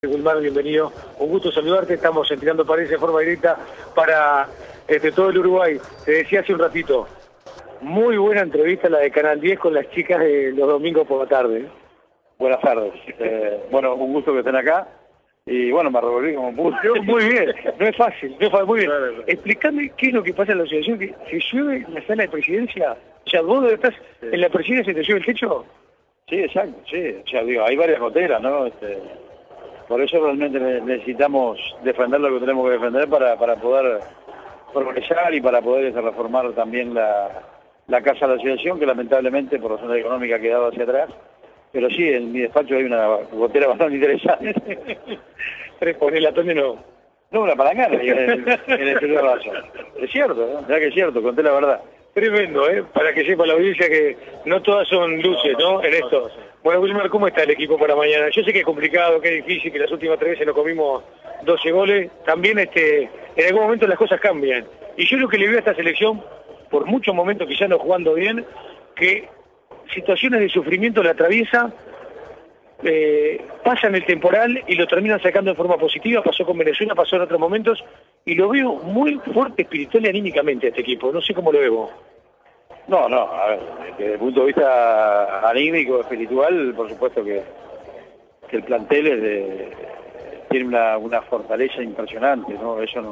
Wilmar, bienvenido. Un gusto saludarte. Estamos tirando paredes de forma directa para todo el Uruguay. Te decía hace un ratito, muy buena entrevista la de Canal 10 con las chicas de los domingos por la tarde. Buenas tardes. Bueno, un gusto que estén acá. Y bueno, me revolví como pude. Muy bien, no es fácil, muy bien. Explícame qué es lo que pasa en la asociación, que se llueve en la sala de presidencia. O sea, vos estás en la presidencia y te llueve el techo. Sí, exacto, sí. O sea, digo, hay varias goteras, ¿no? Por eso realmente necesitamos defender lo que tenemos que defender para poder progresar y para poder reformar también la casa de la asociación, que lamentablemente por razones económicas ha quedado hacia atrás. Pero sí, en mi despacho hay una gotera bastante interesante. Poner la tome no. No, una palangana en el celular vaso. Es cierto, ¿no? Ya que es cierto, conté la verdad. Tremendo, para que sepa la audiencia que no todas son luces, ¿no? En esto. Bueno, Wilmar, ¿cómo está el equipo para mañana? Yo sé que es complicado, que es difícil, que las últimas 3 veces nos comimos 12 goles. También en algún momento las cosas cambian. Y yo lo que le veo a esta selección, por muchos momentos quizás no jugando bien, que situaciones de sufrimiento la atraviesa, pasan el temporal y lo terminan sacando en forma positiva. Pasó con Venezuela, pasó en otros momentos, y lo veo muy fuerte espiritual y anímicamente a este equipo. No sé cómo lo veo. No, a ver, desde el punto de vista anímico, espiritual, por supuesto que el plantel tiene una fortaleza impresionante, ¿no? Eso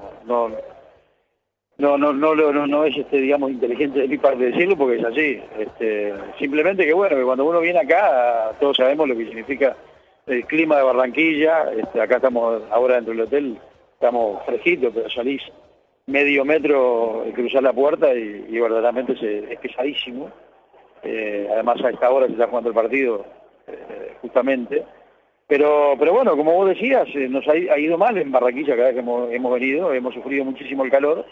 no es digamos, inteligente de mi parte decirlo, porque es así. Simplemente que bueno, que cuando uno viene acá, todos sabemos lo que significa el clima de Barranquilla. Acá estamos ahora dentro del hotel, estamos fresquitos, pero salís medio metro cruzar la puerta y verdaderamente es pesadísimo. Además a esta hora se está jugando el partido, justamente. Pero bueno, como vos decías, nos ha ido mal en Barranquilla cada vez que hemos venido, hemos sufrido muchísimo el calor,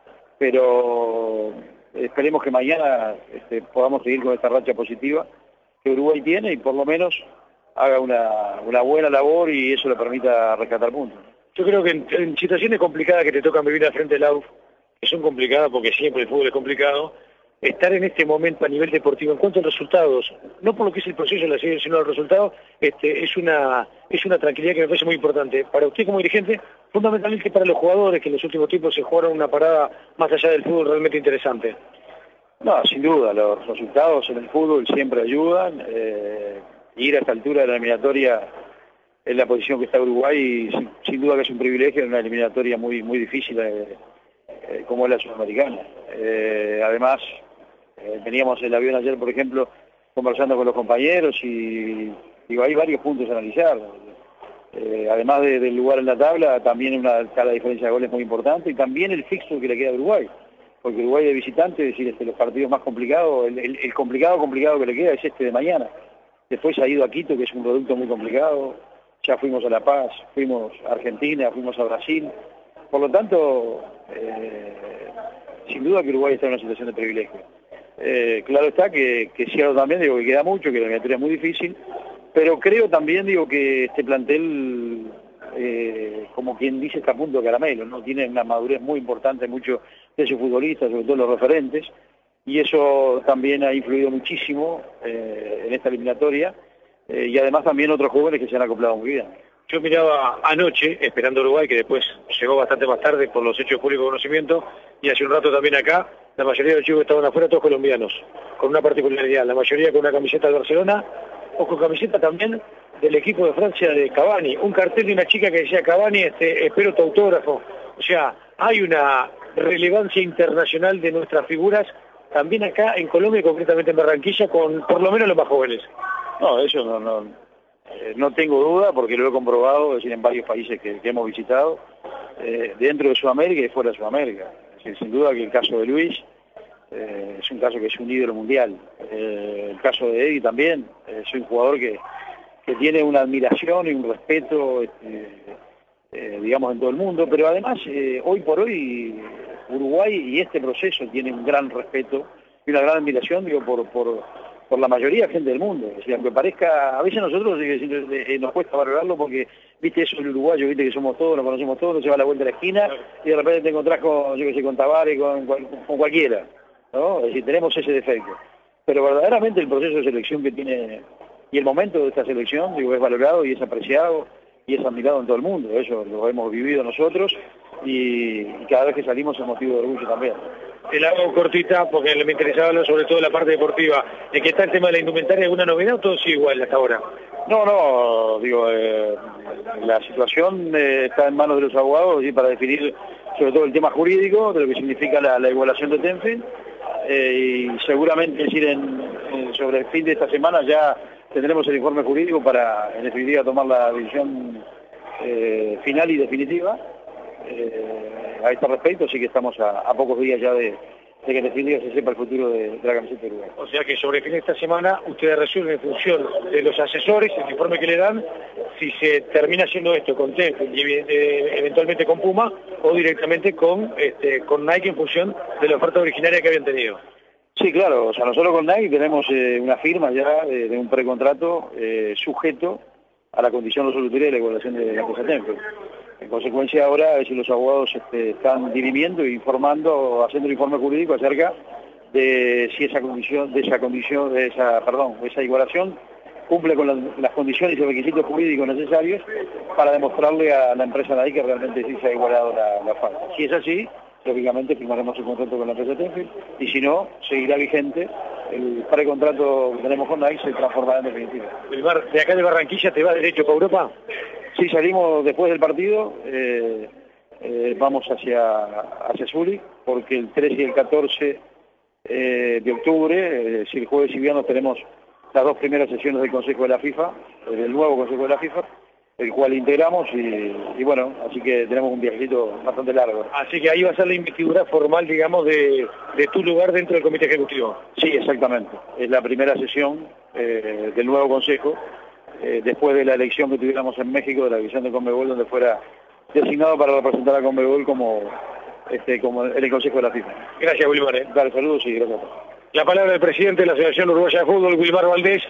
pero esperemos que mañana podamos seguir con esta racha positiva que Uruguay tiene y por lo menos haga una buena labor y eso le permita rescatar puntos. Yo creo que en situaciones complicadas que te tocan vivir al frente del AUF, que son complicadas porque siempre el fútbol es complicado, estar en este momento a nivel deportivo, en cuanto a resultados, no por lo que es el proceso de la serie, sino el resultado, es una tranquilidad que me parece muy importante. Para usted como dirigente, fundamentalmente para los jugadores, que en los últimos tiempos se jugaron una parada más allá del fútbol realmente interesante. No, sin duda, los resultados en el fútbol siempre ayudan. Ir a esta altura de la eliminatoria en la posición que está Uruguay, sin duda que es un privilegio en una eliminatoria muy difícil como es la sudamericana. Además, veníamos en el avión ayer, por ejemplo, conversando con los compañeros y digo, hay varios puntos a analizar. Además del lugar en la tabla, también una escala de diferencia de goles muy importante y también el fixture que le queda a Uruguay. Porque Uruguay de visitante, es decir, los partidos más complicados, el complicado que le queda es de mañana. Después ha ido a Quito, que es un producto muy complicado. Ya fuimos a La Paz, fuimos a Argentina, fuimos a Brasil. Por lo tanto, sin duda que Uruguay está en una situación de privilegio. Claro está que cierto también, digo que queda mucho, que la eliminatoria es muy difícil, pero creo también, digo, que este plantel, como quien dice, está a punto de caramelo, ¿no? Tiene una madurez muy importante, muchos de sus futbolistas, sobre todo los referentes, y eso también ha influido muchísimo en esta eliminatoria, y además también otros jóvenes que se han acoplado muy bien. Yo miraba anoche, esperando a Uruguay, que después llegó bastante más tarde por los hechos de público conocimiento, y hace un rato también acá, la mayoría de los chicos que estaban afuera, todos colombianos, con una particularidad, la mayoría con una camiseta de Barcelona, o con camiseta también del equipo de Francia de Cavani, un cartel de una chica que decía Cavani, espero tu autógrafo. O sea, hay una relevancia internacional de nuestras figuras, también acá en Colombia y concretamente en Barranquilla, con por lo menos los más jóvenes. No, eso no tengo duda porque lo he comprobado, es decir, en varios países que hemos visitado, dentro de Sudamérica y fuera de Sudamérica. Es decir, sin duda que el caso de Luis es un caso que es un ídolo mundial. El caso de Eddie también, es un jugador que tiene una admiración y un respeto, digamos, en todo el mundo, pero además, hoy por hoy, Uruguay y este proceso tiene un gran respeto y una gran admiración, digo, por la mayoría de gente del mundo. Es decir, aunque parezca, a veces nosotros nos cuesta valorarlo porque, viste, eso el uruguayo, viste que somos todos, nos conocemos todos, nos lleva a la vuelta de la esquina y de repente te encontrás con, yo que sé, con Tavares, con cualquiera, ¿no? Es decir, tenemos ese defecto. Pero verdaderamente el proceso de selección que tiene y el momento de esta selección, digo, es valorado y es apreciado y es admirado en todo el mundo. Eso lo hemos vivido nosotros y cada vez que salimos es motivo de orgullo también. Te la hago cortita porque me interesaba hablar sobre todo la parte deportiva. ¿De qué está el tema de la indumentaria? ¿Alguna novedad o todo sigue igual hasta ahora? No, digo, la situación está en manos de los abogados y para definir sobre todo el tema jurídico de lo que significa la igualación de Tenfield y seguramente sobre el fin de esta semana ya tendremos el informe jurídico para en definitiva tomar la decisión final y definitiva a este respecto, así que estamos a pocos días ya de que en definitiva se sepa el futuro de la camiseta de Uruguay. O sea que sobre el fin de esta semana ustedes resuelven en función de los asesores, el informe que le dan, si se termina haciendo esto con Tenfield y eventualmente con Puma o directamente con Nike en función de la oferta originaria que habían tenido. Sí, claro, o sea, nosotros con Nike tenemos una firma ya de un precontrato sujeto a la condición resolutoria de la igualación de la empresa Tenfield. En consecuencia ahora los abogados están dirimiendo e informando, haciendo el informe jurídico acerca de si esa igualación cumple con las condiciones y requisitos jurídicos necesarios para demostrarle a la empresa Nike que realmente sí se ha igualado la falta. Si es así, lógicamente firmaremos el contrato con la empresa Tenfield y si no, seguirá vigente el precontrato que tenemos con Nike, se transformará en definitiva. Wilmar, ¿de acá de Barranquilla te va derecho para Europa? Sí, salimos después del partido, vamos hacia Zúrich, porque el 13 y el 14 de octubre, si el jueves y viernes tenemos las dos primeras sesiones del Consejo de la FIFA, del nuevo Consejo de la FIFA, el cual integramos y bueno, así que tenemos un viajecito bastante largo. Así que ahí va a ser la investidura formal, digamos, de tu lugar dentro del Comité Ejecutivo. Sí, exactamente. Es la primera sesión del nuevo Consejo, después de la elección que tuviéramos en México de la división de Conmebol, donde fuera designado para representar a Conmebol como en el Consejo de la FIFA. Gracias, Wilmar. Dale, saludos y gracias. La palabra del presidente de la Asociación Uruguaya de Fútbol, Wilmar Valdés.